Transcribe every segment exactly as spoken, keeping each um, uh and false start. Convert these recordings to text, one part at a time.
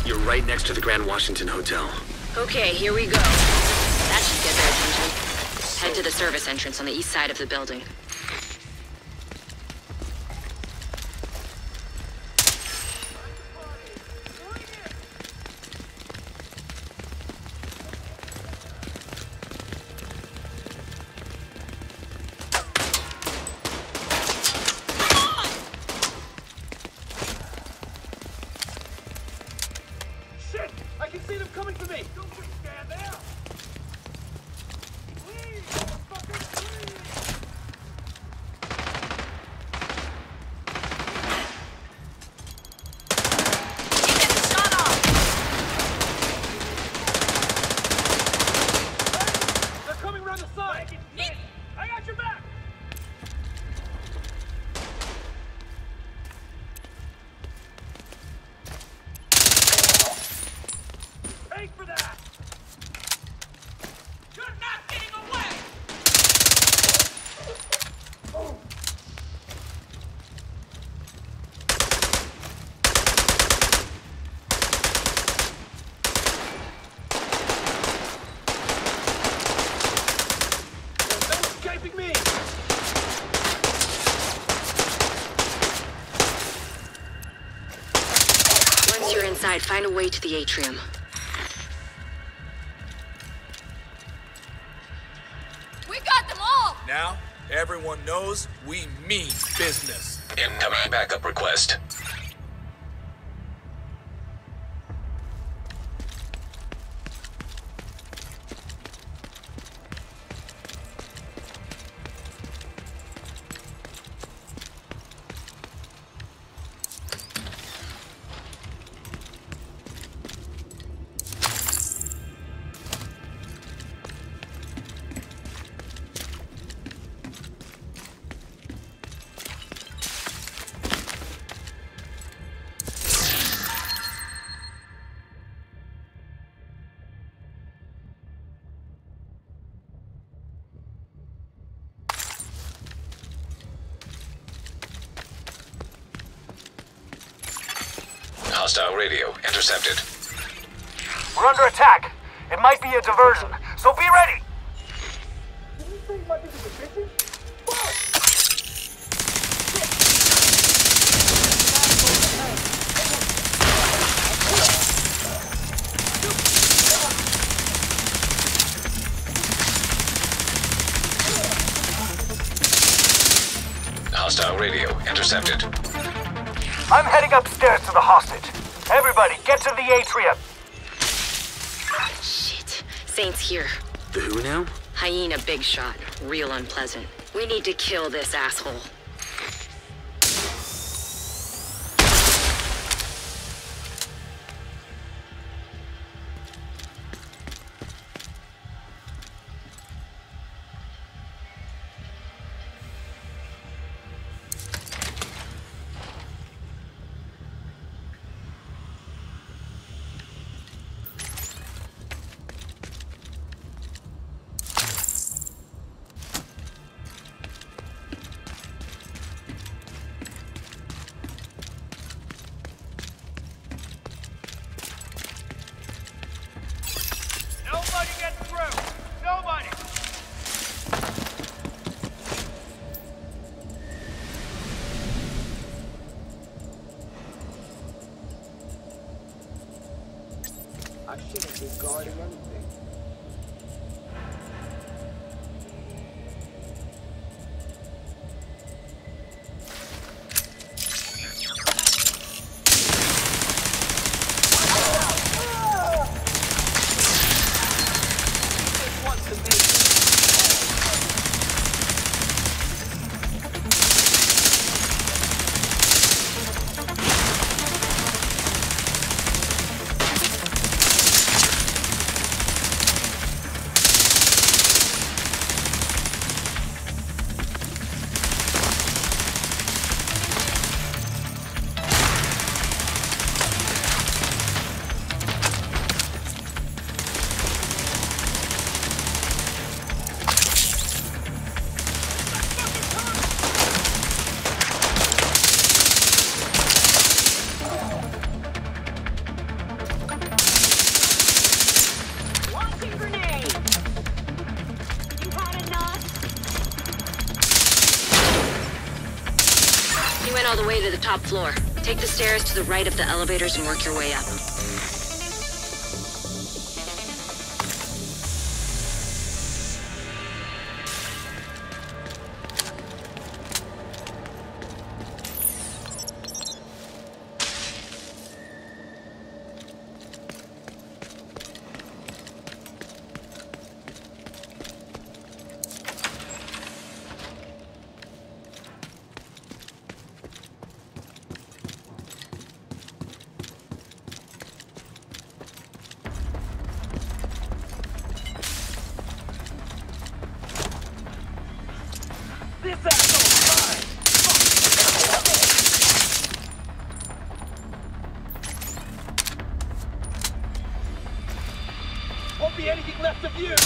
You're right next to the Grand Washington Hotel. Okay, here we go. That should get their attention. Head to the service entrance on the east side of the building. Inside, find a way to the atrium. We got them all! Now, everyone knows we mean business. Incoming backup request. Hostile radio intercepted. We're under attack. It might be a diversion, so be ready. Hostile radio intercepted. I'm heading upstairs to the hostage. Everybody, get to the atrium. Shit. Saint's here. The who now? Hyena big shot. Real unpleasant. We need to kill this asshole. Nobody gets through. Nobody. I shouldn't be guarding anything. to the top floor. Take the stairs to the right of the elevators and work your way up. Won't be anything left of you!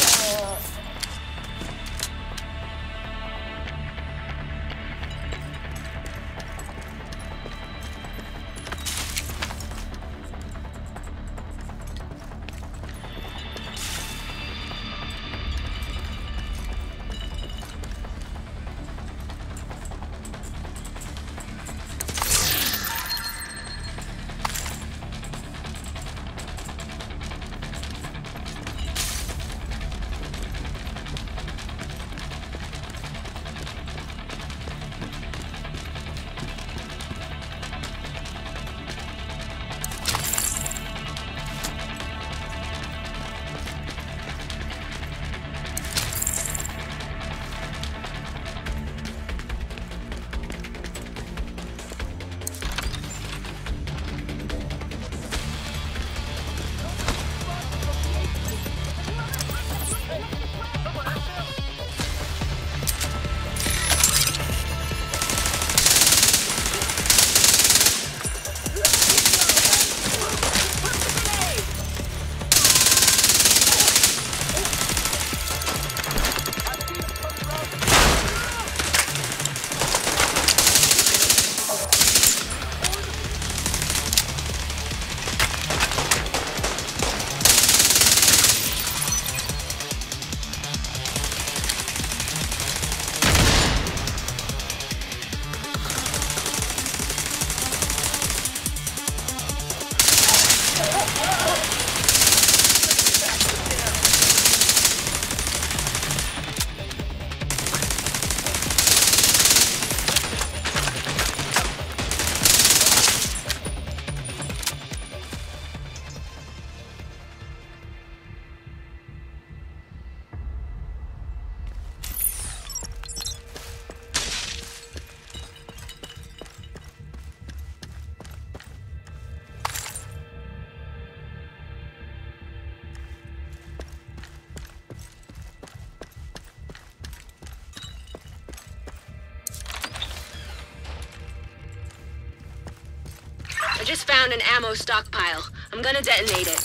I just found an ammo stockpile. I'm gonna detonate it.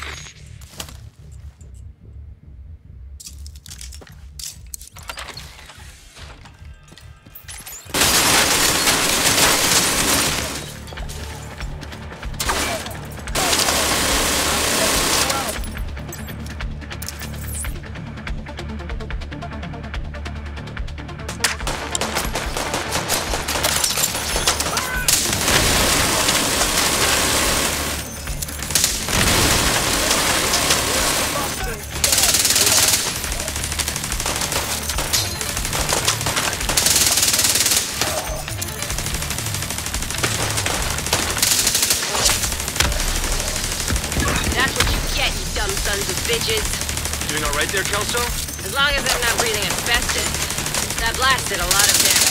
Sons of bitches. Doing all right there, Kelso? As long as I'm not breathing asbestos. That blast did a lot of damage.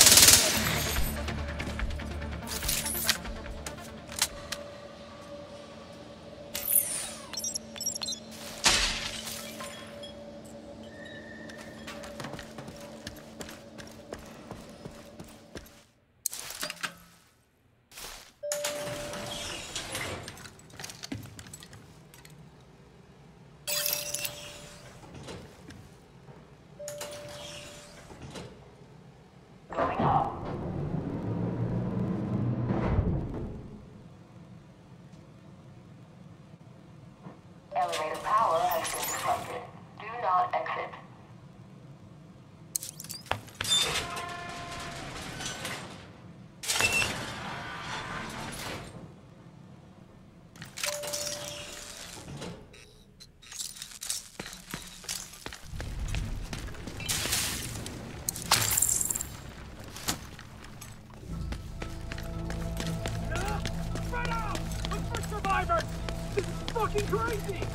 Elevator power has been disrupted. Do not exit. driver! This is fucking crazy!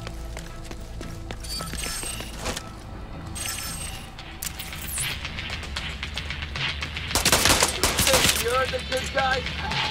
You're the good guy.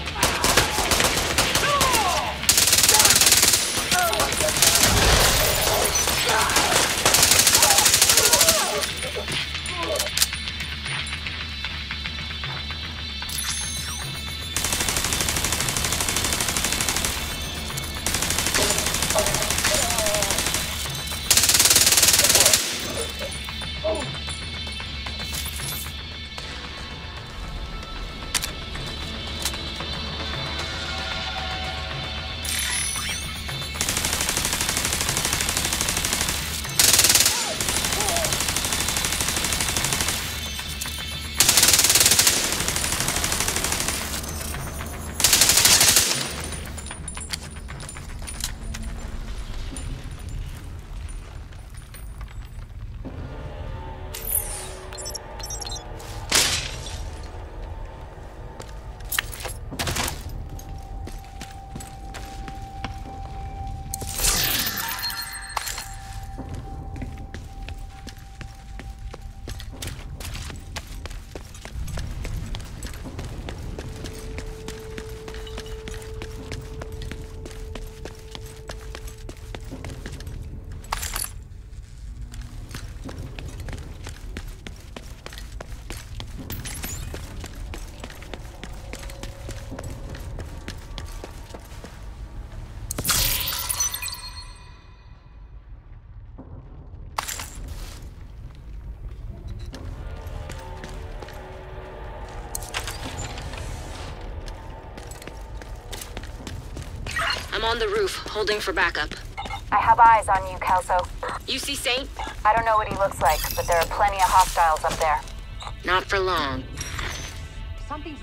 I'm on the roof, holding for backup. I have eyes on you, Kelso. You see Saint? I don't know what he looks like, but there are plenty of hostiles up there. Not for long. Something's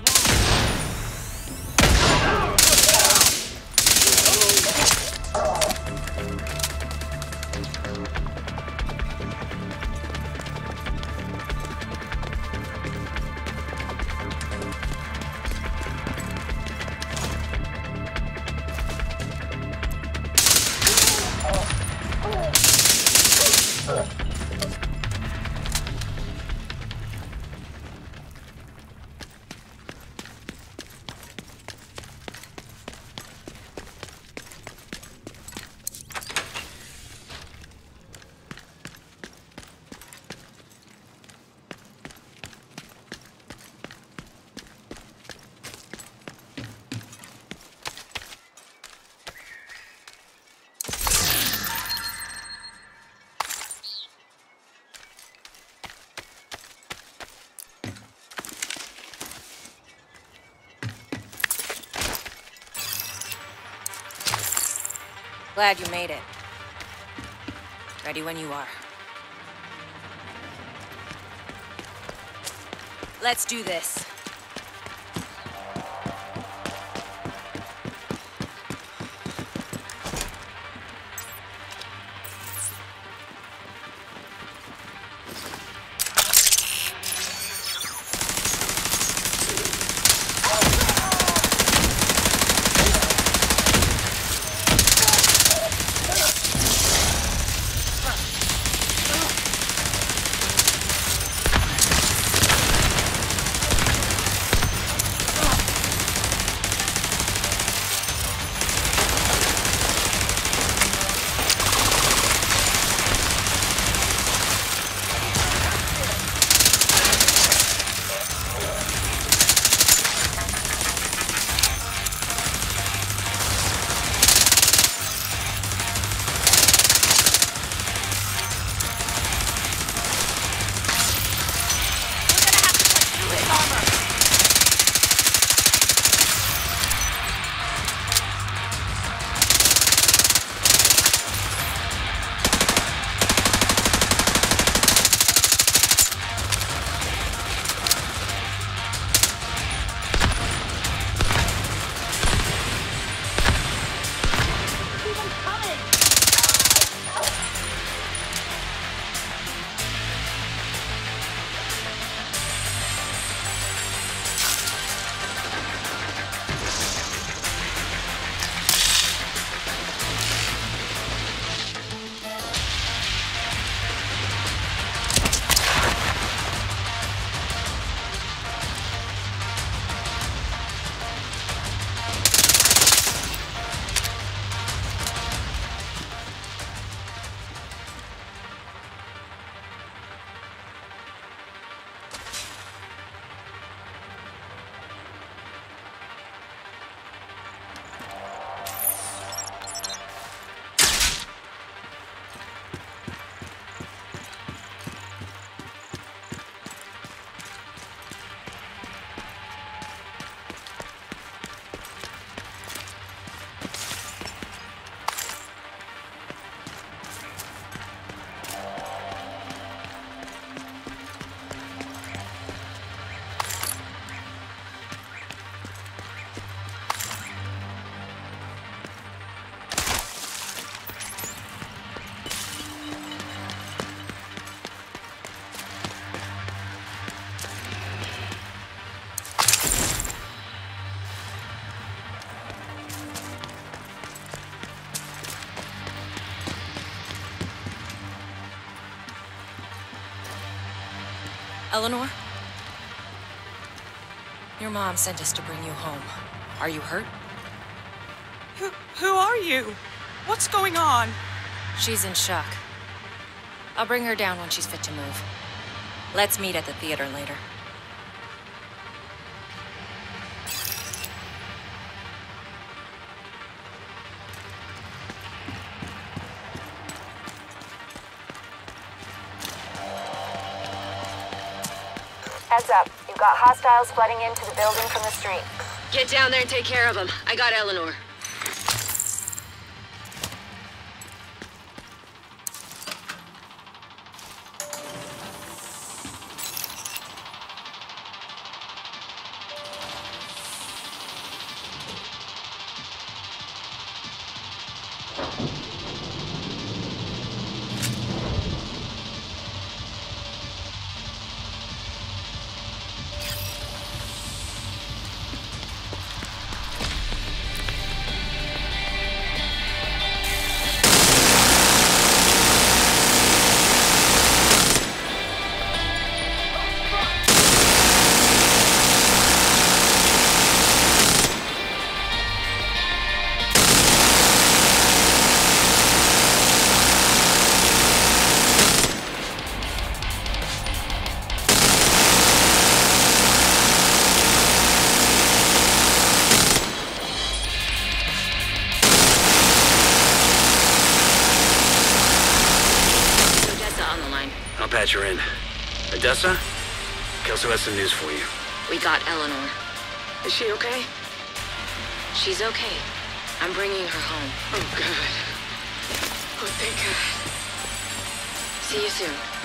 Glad you made it. Ready when you are. Let's do this. Eleanor? Your mom sent us to bring you home. Are you hurt? Who, who are you? What's going on? She's in shock. I'll bring her down when she's fit to move. Let's meet at the theater later. Heads up. You've got hostiles flooding into the building from the street. Get down there and take care of them. I got Eleanor. I'll patch her in. Odessa? Kelso has some news for you. We got Eleanor. Is she okay? She's okay. I'm bringing her home. Oh, God. Oh, thank God. See you soon.